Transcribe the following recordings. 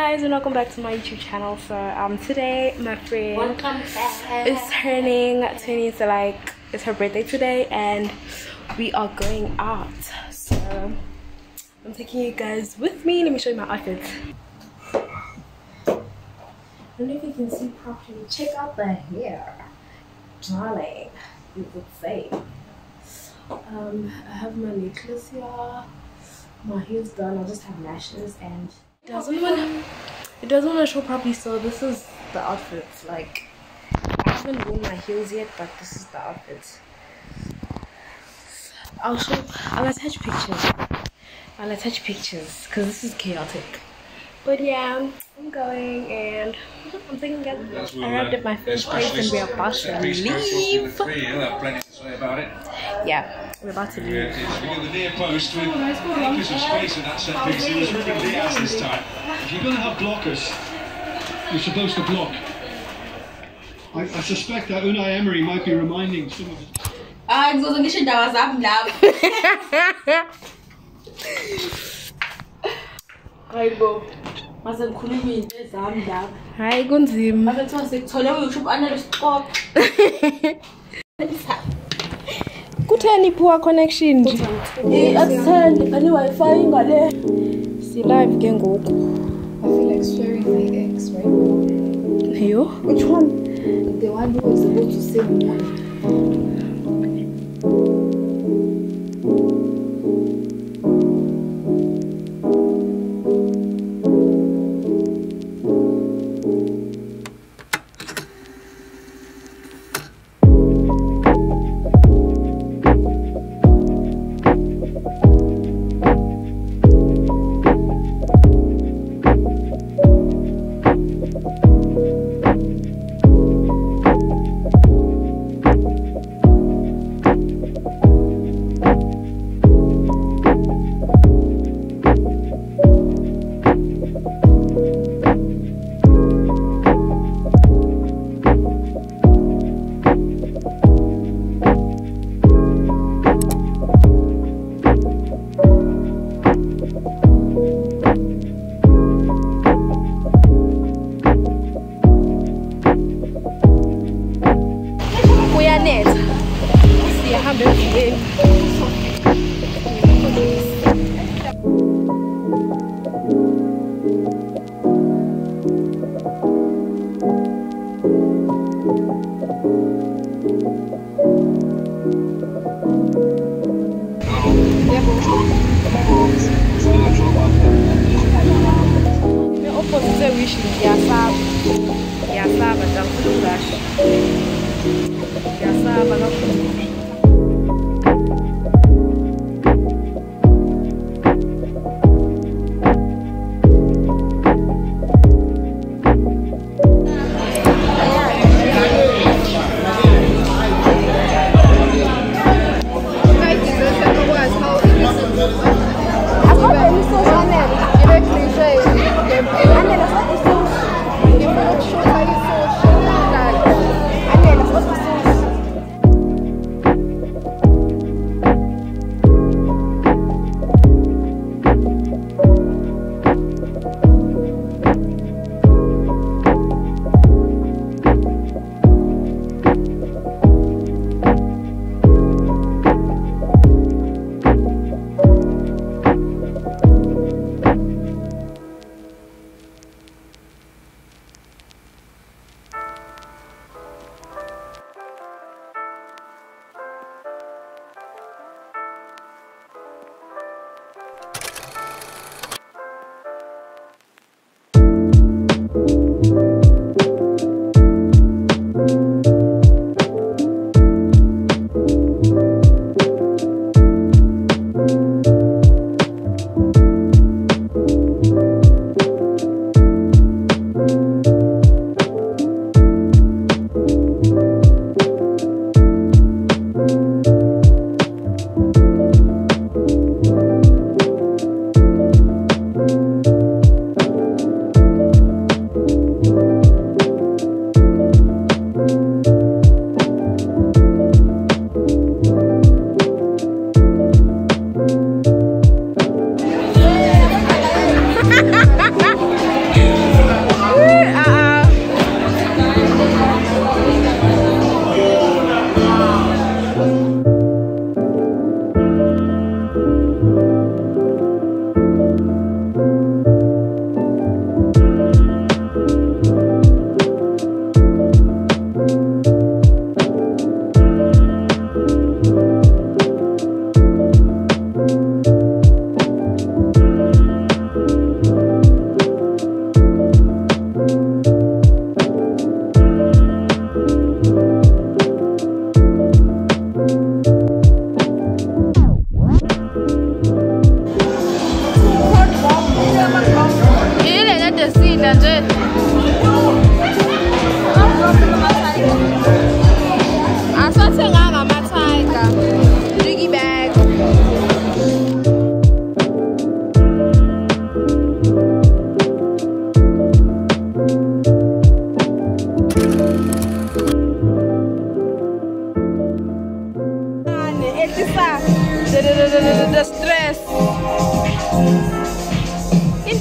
guys, and welcome back to my YouTube channel. So today my friend is turning 20, so like it's her birthday today and we are going out. So I'm taking you guys with me. Let me show you my outfit. I don't know if you can see properly. Check out the hair, darling, you would say. I have my necklace here, my hair's done. I just have lashes and it doesn't want to show properly. So this is the outfit. Like, I haven't worn my heels yet, but this is the outfit. I'll attach pictures because this is chaotic. But yeah, I'm going and I'm thinking that I arrived at my first place and we're about to leave. Yeah, we're about to leave. We got the near post with acres of space in that set piece. He was really Diaz this time. If you're going to have blockers, you're supposed to block. I suspect that Unai Emery might be reminding some of it. Hi, Gunzim. Kutheni poor connection. See live ke ngoku. I feel like swearing my ex right now. Yo? Which one? The one who was about to say money.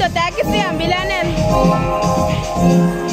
Totaki si ambilanen.